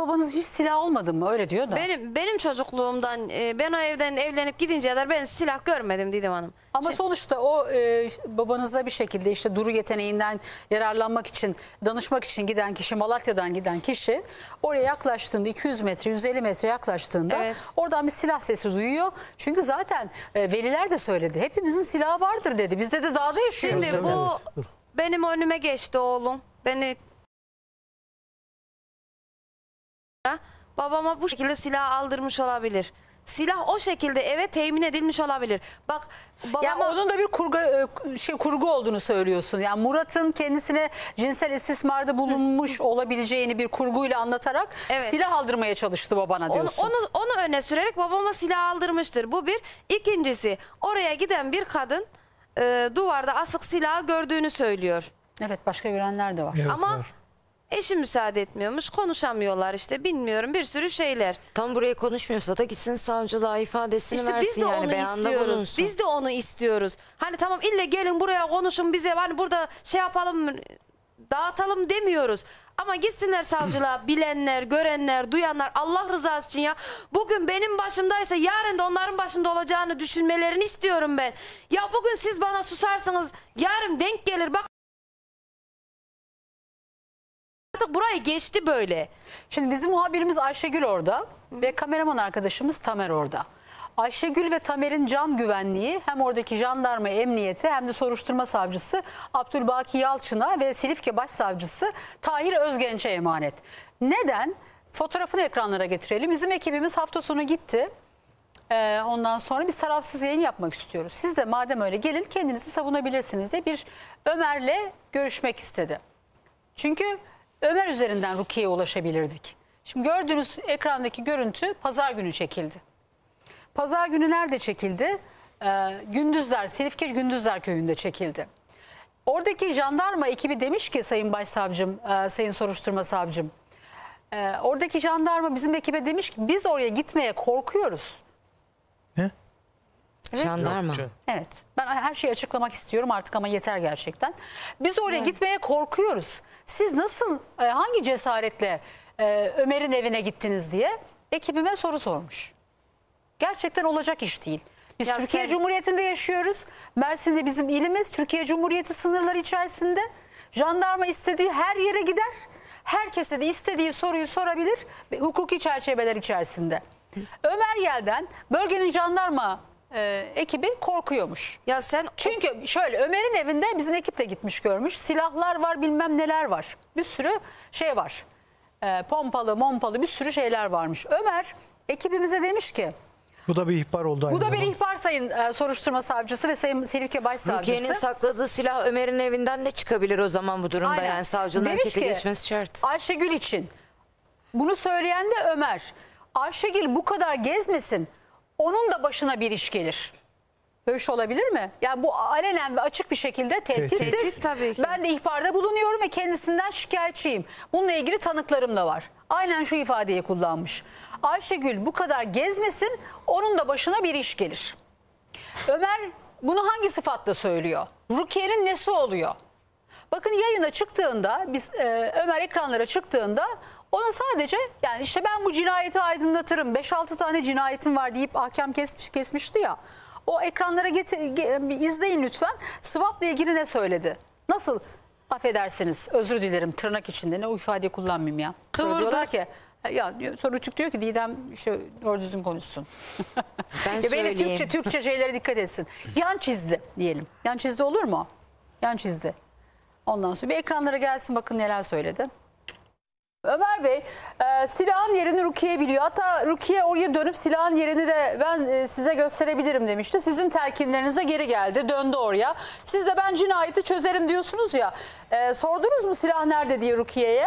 babanız hiç silah olmadı mı? Öyle diyor da. Benim çocukluğumdan ben o evden evlenip gidinceye kadar ben silah görmedim Didem Hanım. Ama sonuçta o babanıza bir şekilde işte Duru yeteneğinden yararlanmak için, danışmak için giden kişi, Malatya'dan giden kişi oraya yaklaştığında 200 metre, 150 metre yaklaştığında Evet. oradan bir silah sesi duyuyor. Çünkü zaten veliler de söyledi. Hepimizin silahı vardır dedi. Bizde de dağda yaşıyoruz. Şimdi bu benim önüme geçti oğlum. Beni babama bu şekilde silah aldırmış olabilir. Silah o şekilde eve temin edilmiş olabilir. Bak babama... Ya onun da bir kurgu olduğunu söylüyorsun. Yani Murat'ın kendisine cinsel istismarda bulunmuş olabileceğini bir kurguyla anlatarak Evet. silah aldırmaya çalıştı babana diyorsun. Onu öne sürerek babama silah aldırmıştır. Bu bir. İkincisi oraya giden bir kadın duvarda asık silah gördüğünü söylüyor. Evet, başka görenler de var. Evet, Ama var. eşi müsaade etmiyormuş, konuşamıyorlar işte, bilmiyorum, bir sürü şeyler. Tam buraya konuşmuyorsa da gitsin savcılığa ifadesini İşte versin, biz de yani onu beyanda istiyoruz. bulunsun. Biz de onu istiyoruz. Hani tamam ille gelin buraya konuşun bize, hani burada şey yapalım, dağıtalım demiyoruz. Ama gitsinler savcılığa, bilenler, görenler, duyanlar, Allah rızası için ya. Bugün benim başımdaysa yarın da onların başında olacağını düşünmelerini istiyorum ben. Ya bugün siz bana susarsınız, yarın denk gelir bak. Artık burayı geçti böyle. Şimdi bizim muhabirimiz Ayşegül orada ve kameraman arkadaşımız Tamer orada. Ayşegül ve Tamer'in can güvenliği hem oradaki jandarma emniyeti hem de soruşturma savcısı Abdülbaki Yalçın'a ve Silifke Başsavcısı Tahir Özgenç'e emanet. Neden? Fotoğrafını ekranlara getirelim. Bizim ekibimiz hafta sonu gitti. Ondan sonra biz tarafsız yayın yapmak istiyoruz. Siz de madem öyle gelin kendinizi savunabilirsiniz diye bir Ömer'le görüşmek istedi. Çünkü Ömer üzerinden Rukiye'ye ulaşabilirdik. Şimdi gördüğünüz ekrandaki görüntü pazar günü çekildi. Pazar günü nerede çekildi? Gündüzler, Silifke Gündüzler köyünde çekildi. Oradaki jandarma ekibi demiş ki Sayın Başsavcım, Sayın Soruşturma Savcım. Oradaki jandarma bizim ekibe demiş ki biz oraya gitmeye korkuyoruz. Ne? Evet. Jandarma. Evet, ben her şeyi açıklamak istiyorum artık ama yeter gerçekten. Biz oraya gitmeye korkuyoruz. Siz nasıl, hangi cesaretle Ömer'in evine gittiniz diye ekibime soru sormuş. Gerçekten olacak iş değil. Biz Ya Türkiye sen... Cumhuriyeti'nde yaşıyoruz. Mersin'de bizim ilimiz, Türkiye Cumhuriyeti sınırları içerisinde. Jandarma istediği her yere gider. Herkese de istediği soruyu sorabilir. Hukuki çerçeveler içerisinde. Ömer Yel'den bölgenin jandarma ekibi korkuyormuş. Ya sen Çünkü şöyle Ömer'in evinde bizim ekip de gitmiş görmüş. Silahlar var, bilmem neler var. Bir sürü şey var. Pompalı bir sürü şeyler varmış. Ömer ekibimize demiş ki Bu da bir ihbar oldu aynı bu da bir zamanda. ihbar Sayın Soruşturma Savcısı ve Sayın Silifke Başsavcısı. Rukiye'nin sakladığı silah Ömer'in evinden de çıkabilir o zaman bu durumda. Aynen. Yani savcının Demiş harekete ki, geçmesi şart. Ayşegül için. Bunu söyleyen de Ömer. Ayşegül bu kadar gezmesin. Onun da başına bir iş gelir. Böyle şey olabilir mi? Yani bu alenen ve açık bir şekilde tehdittir. Tehdit tabii ki. Ben de ihbarda bulunuyorum ve kendisinden şikayetçiyim. Bununla ilgili tanıklarım da var. Aynen şu ifadeyi kullanmış. Ayşegül bu kadar gezmesin, onun da başına bir iş gelir. Ömer bunu hangi sıfatla söylüyor? Rukiye'nin nesi oluyor? Bakın yayına çıktığında, Ömer ekranlara çıktığında ona sadece yani işte ben bu cinayeti aydınlatırım, 5-6 tane cinayetim var deyip hakem kesmişti ya. O ekranlara izleyin lütfen. Swap'la ilgili ne söyledi? Nasıl, affedersiniz, özür dilerim tırnak içinde, ne o ifadeyi kullanmayayım ya. Kıvırdı. Diyorlar ki ya Rütük diyor ki Didem doğru düzgün konuşsun. Ben Ya beni söyleyeyim. Türkçe şeylere dikkat etsin. Yan çizdi diyelim. Yan çizdi olur mu? Yan çizdi. Ondan sonra bir ekranlara gelsin, bakın neler söyledi. Ömer Bey silahın yerini Rukiye biliyor. Hatta Rukiye oraya dönüp silahın yerini de ben size gösterebilirim demişti. Sizin telkinlerinize geri geldi. Döndü oraya. Siz de ben cinayeti çözerim diyorsunuz ya. Sordunuz mu silah nerede diye Rukiye'ye?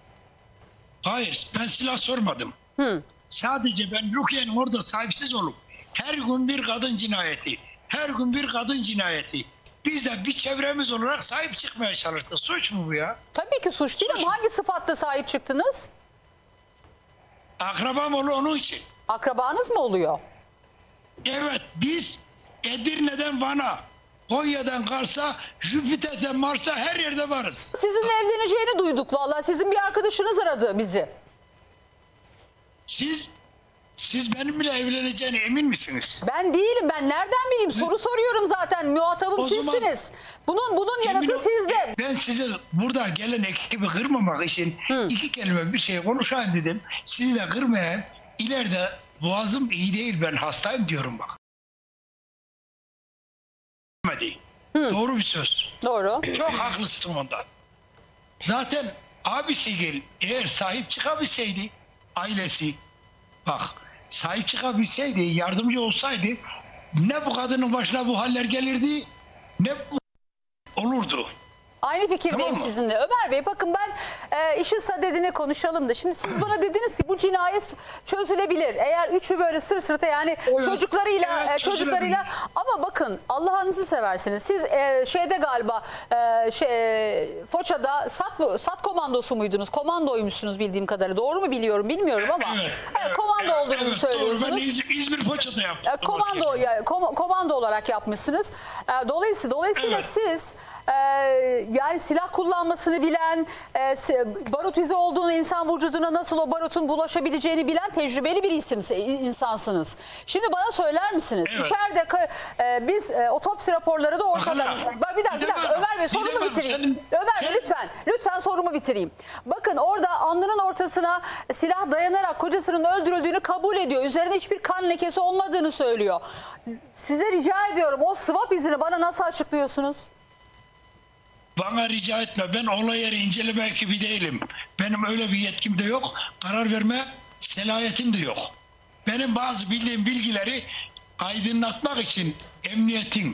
Hayır, ben silah sormadım. Sadece ben Rukiye'nin orada sahipsiz olup her gün bir kadın cinayeti, her gün bir kadın cinayeti. Biz de bir çevremiz olarak sahip çıkmaya çalıştık. Suç mu bu ya? Tabii ki suç değil ama hangi sıfatla sahip çıktınız? Akrabam olu onun için. Akrabanız mı oluyor? Evet, biz Edirne'den Van'a, Konya'dan Kars'a, Jüpiter'den Mars'a her yerde varız. Sizinle evleneceğini duyduk vallahi. Sizin bir arkadaşınız aradı bizi. Siz benimle evleneceğine emin misiniz? Ben değilim. Ben nereden bileyim? Soru soruyorum zaten. Muhatabım O zaman- sizsiniz. Bunun Emin yanıtı ol- sizde. Ben size burada gelen ekibi kırmamak için iki kelime bir şey konuşayım dedim. Sizi de kırmayayım. İleride boğazım iyi değil, ben hastayım diyorum bak. Doğru bir söz. Doğru. Çok haklısın ondan. Zaten abisi eğer sahip çıkabilseydi ailesi, bak sahip çıkabilseydi, yardımcı olsaydı, ne bu kadının başına bu haller gelirdi ne bu olurdu. Aynı fikirdeyim Tamam mı? sizinle. Ömer Bey bakın ben işin sadedine konuşalım da. Şimdi siz bana dediniz ki bu cinayet çözülebilir. Eğer üçü böyle sırt sırta yani Evet, çocuklarıyla evet, çocuklarıyla ama bakın Allah'ınızı seversiniz. Siz şeyde galiba Foça'da SAT komandosu muydunuz? Komandoymuşsunuz bildiğim kadarıyla. Doğru mu biliyorum bilmiyorum ama. Komando olduğunuzu evet, söylüyorsunuz. Doğru. Ben İzmir Foça'da yaptım. Komando olarak yapmışsınız. Dolayısıyla Evet. siz yani silah kullanmasını bilen, barut izi olduğunu, insan vücuduna nasıl o barutun bulaşabileceğini bilen tecrübeli bir insansınız. Şimdi bana söyler misiniz? Evet. İçeride biz otopsi raporları da ortada. Bakın, Bir dakika Ömer Bey sorumu Didem Hanım, bitireyim. Ömer Bey lütfen sorumu bitireyim. Bakın orada alnının ortasına silah dayanarak kocasının öldürüldüğünü kabul ediyor. Üzerinde hiçbir kan lekesi olmadığını söylüyor. Size rica ediyorum o swap izini bana nasıl açıklıyorsunuz? Bana rica etme. Ben olay yeri inceleme ekibi değilim. Benim öyle bir yetkim de yok. Karar verme selahiyetim de yok. Benim bazı bildiğim bilgileri aydınlatmak için emniyetin,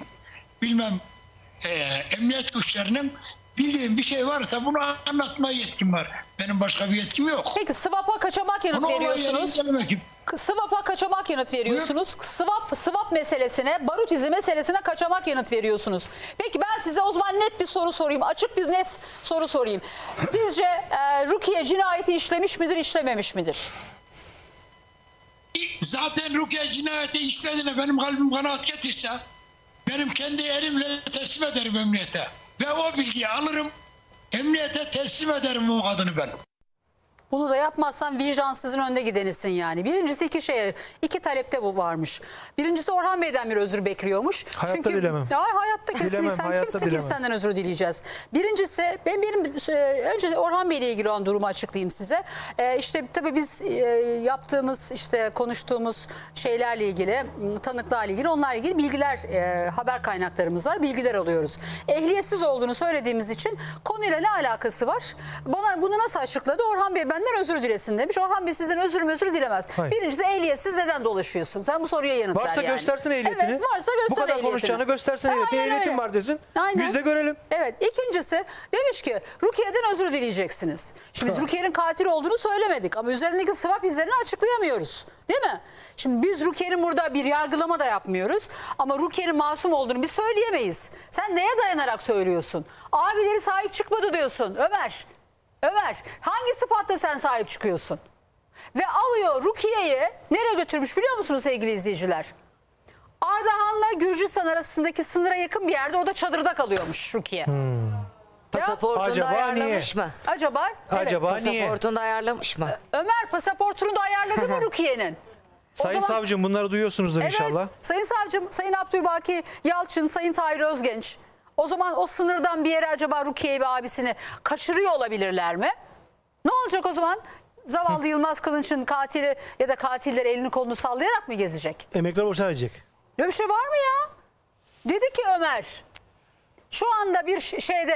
emniyet güçlerinin bildiğim bir şey varsa bunu anlatma yetkim var. Benim başka bir yetkim yok. Peki swap'a kaçamak yanıt Bunu olay yeri veriyorsunuz. inceleme ekibi. Swap'a kaçamak yanıt veriyorsunuz. Swap meselesine, barut izi meselesine kaçamak yanıt veriyorsunuz. Peki ben size o zaman net bir soru sorayım. Açık bir net soru sorayım. Sizce Rukiye cinayeti işlemiş midir, işlememiş midir? Zaten Rukiye cinayeti işlediğine benim kalbim kanaat getirse benim kendi elimle teslim ederim emniyete. Ve o bilgiyi alırım, emniyete teslim ederim o kadını ben. Bunu da yapmazsan vicdansızın önde gidenisin yani. Birincisi iki talepte bu varmış. Birincisi Orhan Bey'den bir özür bekliyormuş. Hayatta dilemem. Ya hayatta kesinlikle Dilemem, sen hayatta kimsin ki dilemem. senden özür dileyeceğiz. Birincisi önce Orhan Bey'le ilgili olan durumu açıklayayım size. İşte tabii biz yaptığımız konuştuğumuz şeylerle ilgili, tanıklarla ilgili, onlarla ilgili bilgiler, haber kaynaklarımız var. Bilgiler alıyoruz. Ehliyetsiz olduğunu söylediğimiz için konuyla ne alakası var? Bana bunu nasıl açıkladı? Orhan Bey benden özür dilesin demiş. Orhan Bey sizden özür dilemez. Hayır. Birincisi ehliyetsiz neden dolaşıyorsun? Sen bu soruya yanıt Varsa ver yani. göstersin ehliyetini. Evet varsa göster Bu kadar ehliyetini. konuşacağını göstersin ehliyetini. Aynen Ehliyetim öyle. var desin. Aynen. Biz de görelim. Evet. İkincisi demiş ki Rukiye'den özür dileyeceksiniz. Şimdi biz Rukiye'nin katil olduğunu söylemedik ama üzerindeki swap izlerini açıklayamıyoruz. Değil mi? Şimdi biz Rukiye'nin burada bir yargılama da yapmıyoruz ama Rukiye'nin masum olduğunu biz söyleyemeyiz. Sen neye dayanarak söylüyorsun? Abileri sahip çıkmadı diyorsun Ömer. Hangi sıfatla sen sahip çıkıyorsun? Ve alıyor Rukiye'yi nereye götürmüş biliyor musunuz sevgili izleyiciler? Ardahan'la Gürcistan arasındaki sınıra yakın bir yerde, o da çadırda kalıyormuş Rukiye. Pasaportunu Acaba da ayarlamış niye? mı? Acaba? Evet. Acaba niye? Pasaportunu da ayarlamış mı? Ömer pasaportunu da ayarladı mı Rukiye'nin? Sayın zaman- savcım bunları duyuyorsunuzdur inşallah. Evet, Sayın Savcım, Sayın Abdülbaki Yalçın, Sayın Tahir Özgenç. O zaman o sınırdan bir yere acaba Rukiye ve abisini kaçırıyor olabilirler mi? Ne olacak o zaman? Zavallı Yılmaz Kılınç'ın katili ya da katiller elini kolunu sallayarak mı gezecek? Emekler boşa verecek. Böyle bir şey var mı ya? Dedi ki Ömer, şu anda bir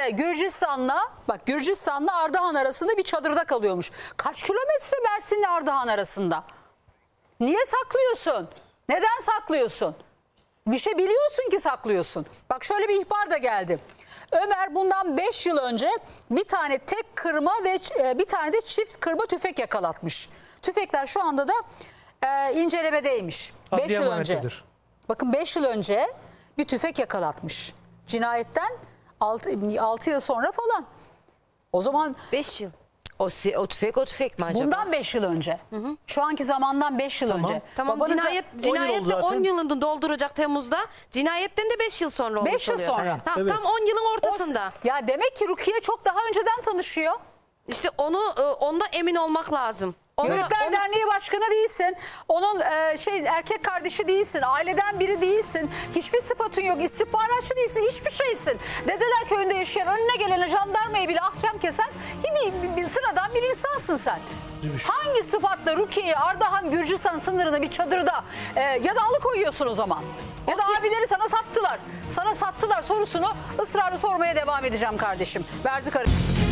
Gürcistan'la Ardahan arasında bir çadırda kalıyormuş. Kaç kilometre Mersin'le Ardahan arasında? Niye saklıyorsun? Neden saklıyorsun? Bir şey biliyorsun ki saklıyorsun. Bak şöyle bir ihbar da geldi. Ömer bundan 5 yıl önce bir tane tek kırma ve bir tane de çift kırma tüfek yakalatmış. Tüfekler şu anda da incelemedeymiş. 5 Adliye yıl önce. emanetedir. Bakın 5 yıl önce bir tüfek yakalatmış. Cinayetten 6 yıl sonra falan. O zaman 5 yıl. O tüfek mi acaba? bundan 5 yıl önce. Şu anki zamandan 5 yıl önce. Tamam, Babanız da- cinayette zaten. 10 yılını dolduracak Temmuz'da. Cinayetten de 5 yıl sonra olmuş 5 yıl oluyor. sonra. Tamam, Evet. tam 10 yılın ortasında. Ya demek ki Rukiye çok daha önceden tanışıyor. İşte onda emin olmak lazım. Yörükler Derneği Başkanı değilsin. Onun erkek kardeşi değilsin. Aileden biri değilsin. Hiçbir sıfatın yok. İstihbaratçı değilsin. Hiçbir şeysin. Dedeler Köyü'nde yaşayan, önüne gelene jandarmaya bile ahkam kesen bir sıradan bir insansın sen. Hangi sıfatla Rukiye'yi Ardahan Gürcistan sınırında bir çadırda ya da alıkoyuyorsun o zaman? Ya da abileri sana sattılar. Sana sattılar sorusunu ısrarla sormaya devam edeceğim kardeşim. Verdik arı.